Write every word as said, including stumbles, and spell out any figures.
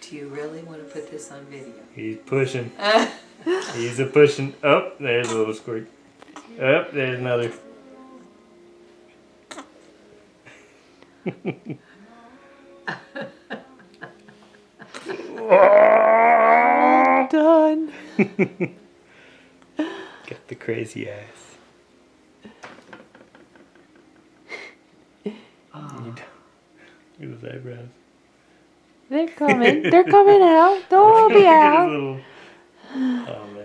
Do you really want to put this on video? He's pushing. He's a pushing. Oh, there's a little squirt. Oh, there's another. Done. Got the crazy ass. Oh. Look at his eyebrows. They're coming. They're coming out. They'll all be out. Little... Oh,